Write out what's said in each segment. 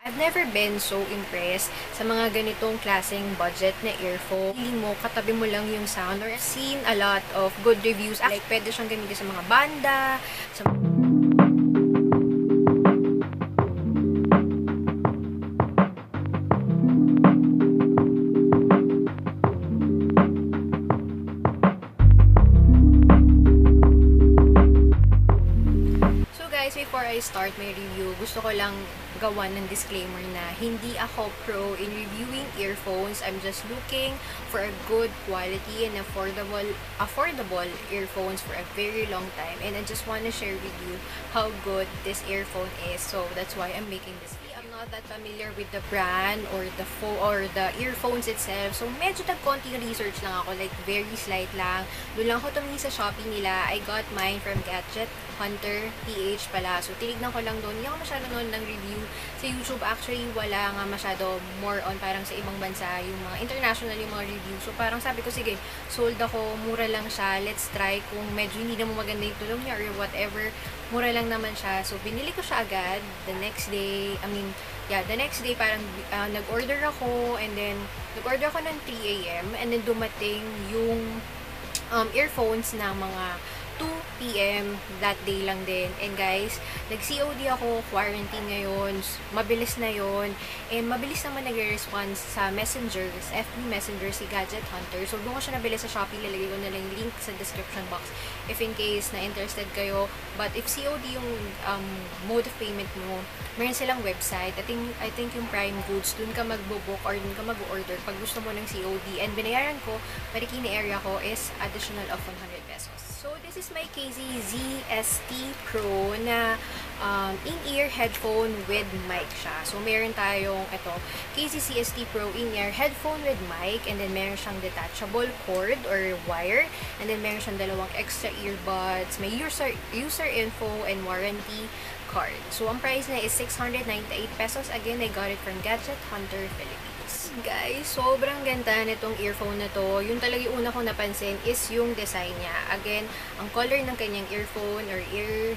I've never been so impressed sa mga ganitong klaseng budget na earphone. Feeling mo, katabi mo lang yung sound, or I've seen a lot of good reviews. Like, pwede siyang gamitin sa mga banda, sa before I start my review, gusto ko lang gawan ng disclaimer na hindi ako pro in reviewing earphones. I'm just looking for a good quality and affordable earphones for a very long time, and I just want to share with you how good this earphone is. So that's why I'm making this video. I'm not that familiar with the brand or the earphones itself, so medyo nag-konting research lang ako, like very slight lang. Doon lang ako tumingin sa Shopee nila. I got mine from Gadget PH pala. So, tinignan ko lang doon. Hindi ako masyado noon ng review. Sa YouTube, actually, wala nga masyado more on parang sa ibang bansa, yung mga international yung mga review. So, parang sabi ko, sige, sold ako, mura lang siya, let's try. Kung medyo hindi na mo maganda yung tulong niya or whatever, mura lang naman siya. So, binili ko siya agad. The next day, parang nag-order ako, and then, nag-order ako ng 3 AM, and then dumating yung earphones na mga 2 PM that day lang din. And guys, nag-COD ako, quarantine ngayon, mabilis na yon, and mabilis naman nagre-response sa Messenger, FB Messenger, si Gadget Hunter. So, doon ko siya nabili sa Shopee, lalagay ko na lang link sa description box if in case na interested kayo. But if COD yung mode of payment mo, meron silang website. I think yung Prime Goods, doon ka magbo-book or doon ka mag-order pag gusto mo ng COD. And binayaran ko, Marikina area ko, is additional of 100 pesos. So, this is my KZ-ZST Pro na in-ear headphone with mic siya. So, meron tayong ito, KZ-ZST Pro in-ear headphone with mic, and then meron siyang detachable cord or wire, and then meron siyang dalawang extra earbuds, may user info and warranty card. So, ang price na is 698 pesos. Again, I got it from Gadget Hunter Philippines. Guys, sobrang ganda nitong earphone na to. Yung talaga yung una kong napansin is yung design niya. Again, ang color ng kanyang earphone or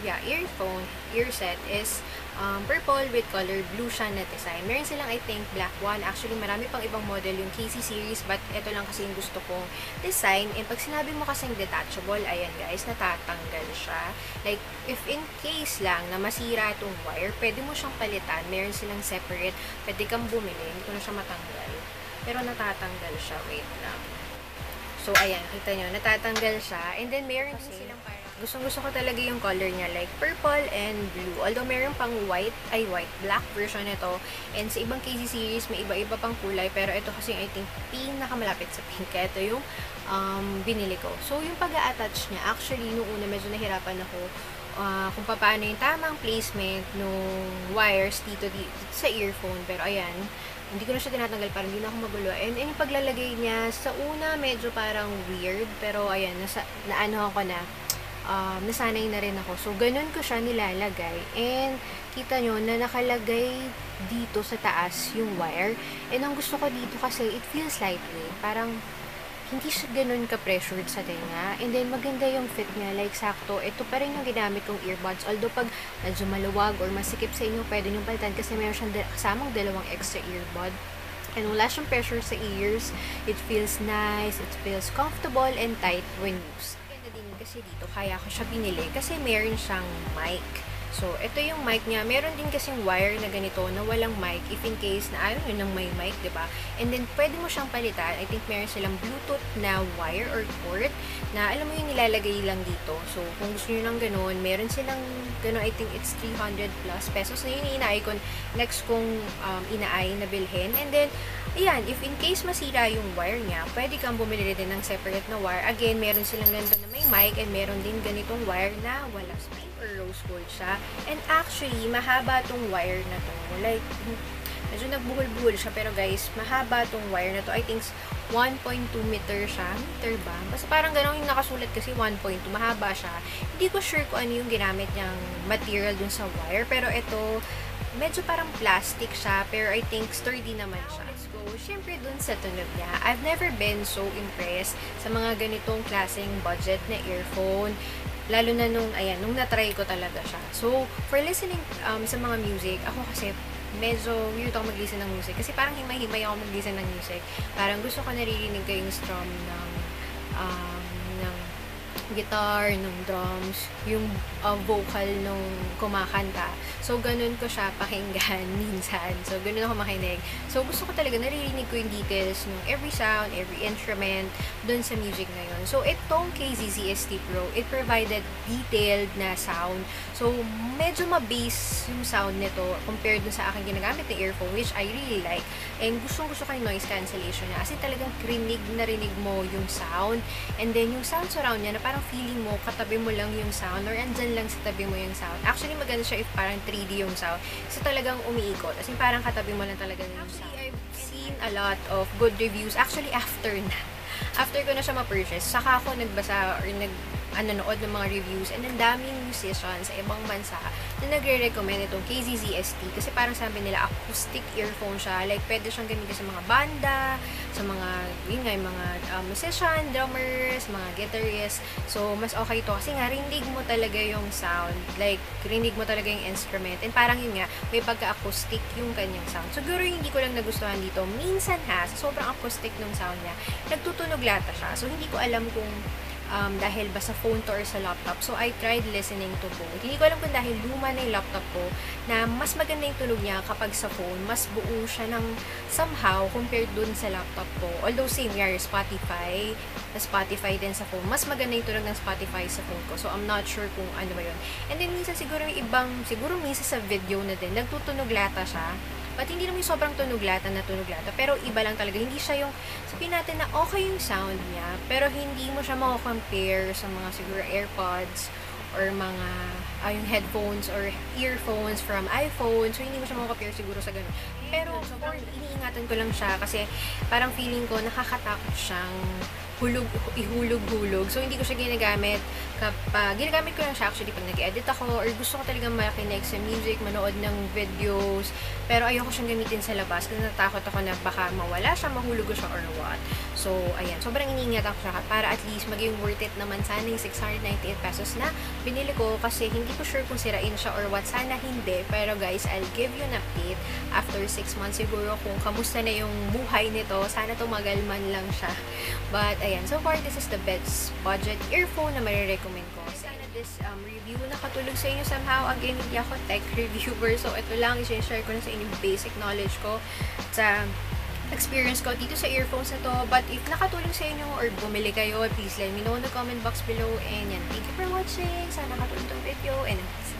ear set is purple with color blue siya na design. Meron silang, I think, black one. Actually, marami pang ibang model yung KC series, but ito lang kasi yung gusto kong design. And pag sinabi mo kasing detachable, ayan guys, natatanggal siya. Like, if in case lang na masira itong wire, pwede mo siyang palitan. Meron silang separate. Pwede kang bumili. Hindi ko na siya matanggal. Pero natatanggal siya. Wait lang. So, ayan. Kita nyo. Natatanggal siya. And then, meron din silang parang gustong-gusto ko talaga yung color niya, like purple and blue. Although meron pang black version nito. And sa ibang KZ series, may iba-iba pang kulay. Pero ito kasi I think pinakamalapit sa pink. Kaya ito yung binili ko. So, yung pag-a-attach niya, actually, nung una medyo nahirapan ako kung paano yung tamang placement nung wires dito sa earphone. Pero ayan, hindi ko na siya tinatanggal para hindi na ako magulo. And yung paglalagay niya, sa una medyo parang weird. Pero ayan, nasanay na rin ako. So, ganun ko siya nilalagay. And, kita nyo na nakalagay dito sa taas yung wire. And, ang gusto ko dito kasi, it feels lightweight. Parang, hindi siya ganun ka-pressured sa tenga. And then, maganda yung fit niya. Like, sakto. Ito pa rin yung ginamit kong earbuds. Although, pag medyo maluwag or masikip sa inyo, pwede nyo palitan kasi meron siyang kasamang dalawang extra earbud. And wala siyang pressure sa ears. It feels nice. It feels comfortable and tight when used. Kasi dito, kaya ko siya binili kasi meron siyang mic. So, ito yung mic niya. Meron din kasing wire na ganito na walang mic if in case na ayaw nyo ng may mic, diba? And then, pwede mo siyang palitan. I think meron silang Bluetooth na wire or cord na alam mo yung nilalagay lang dito. So, kung gusto nyo ng ganun, meron silang ganun, I think it's 300 plus pesos na yun inaay ko next kong inaay na bilhin. And then, ayan, if in case masira yung wire niya, pwede kang bumili din ng separate na wire. Again, meron silang ganito na may mic and meron din ganitong wire na wala spring or rose gold siya. And actually, mahaba tong wire na to. Like, medyo nagbuhol-buhol siya. Pero guys, mahaba tong wire na to. I think 1.2 meter siya. Meter ba? Basta parang gano'n yung nakasulat kasi 1.2. Mahaba siya. Hindi ko sure kung ano yung ginamit niyang material dun sa wire. Pero ito, medyo parang plastic siya. Pero I think sturdy naman siya. Let's go. Siyempre dun sa tunog niya. I've never been so impressed sa mga ganitong klaseng budget na earphone. Lalo na nung na-try ko talaga siya. So, for listening sa mga music, ako kasi medyo weird ako mag-listen ng music. Kasi parang himay-himay ako mag-listen ng music. Parang gusto ko naririnig ko yung strum ng guitar, ng drums, yung vocal nung kumakanta. So, ganun ko siya pakinggan minsan. So, ganun ako makinig. So, gusto ko talaga, naririnig ko yung details ng every sound, every instrument dun sa music na yun. So, itong KZZST Pro, it provided detailed na sound. So, medyo ma-bass yung sound nito compared dun sa aking ginagamit na earphone, which I really like. And gustong-gusto ko yung noise cancellation niya. Kasi talagang rinig mo yung sound. And then, yung sound surround niya na parang feeling mo, katabi mo lang yung sound or andyan lang sa tabi mo yung sound. Actually, maganda siya if parang 3D yung sound. Kasi talagang umiikot. As in, parang katabi mo lang talaga yung sound. Actually, I've seen a lot of good reviews. Actually, after ko na siya ma-purchase, saka ako nagbasa or nanood ng mga reviews, and ang daming musicians sa ibang bansa na nagre-recommend itong KZZST kasi parang sabi nila acoustic earphone siya, like pwede siyang gamitin sa mga banda, sa mga mga musician, drummers, mga guitarists. So mas okay ito kasi nga rinig mo talaga yung sound, like rinig mo talaga yung instrument, and parang yun nga, may pagka-acoustic yung kanyang sound. Siguro hindi ko lang nagustuhan dito minsan sa sobrang acoustic ng sound niya, nagtutunog lata siya. So hindi ko alam kung dahil ba sa phone to or sa laptop. So, I tried listening to both. Hindi ko alam kung dahil luma na yung laptop ko na mas maganda yung tunog niya kapag sa phone. Mas buo siya ng somehow compared dun sa laptop ko. Although same year, Spotify din sa phone. Mas maganda yung tunog ng Spotify sa phone ko. So, I'm not sure kung ano ba yun. And then, minsan siguro minsan sa video na din, nagtutunog lata siya. But hindi naman yung sobrang tunog lata, pero iba lang talaga. Hindi siya yung, sabihin natin na okay yung sound niya, pero hindi mo siya mako-compare sa mga siguro AirPods or mga yung headphones or earphones from iPhone. So, hindi mo siya mako-compare siguro sa ganun. Pero, sobrang iniingatan ko lang siya kasi parang feeling ko nakakatakot siyang ihulog-hulog. So, hindi ko siya ginagamit ginagamit ko lang siya actually pag nag-edit ako or gusto ko talagang makinig sa music, manood ng videos, pero ayoko siyang gamitin sa labas kasi natakot ako na baka mawala siya, mahulog ko siya or what. So, ayan. Sobrang iniingatan ko siya para at least maging worth it naman sana yung 698 pesos na binili ko kasi hindi ko sure kung sirain siya or what. Sana hindi. Pero guys, I'll give you an update after 6 months siguro kung kamusta na yung buhay nito. Sana tumagal man lang siya. But, ayan. So far, this is the best budget earphone na marirecommend ko. Sana this review nakatulong sa inyo somehow. Again, hindi ako tech reviewer. So, ito lang. I-share ko na sa inyo basic knowledge ko sa experience ko dito sa earphones na to. But if nakatulong sa inyo or bumili kayo, please let me know in the comment box below. And yan, thank you for watching. Sana nakatulong tong video. And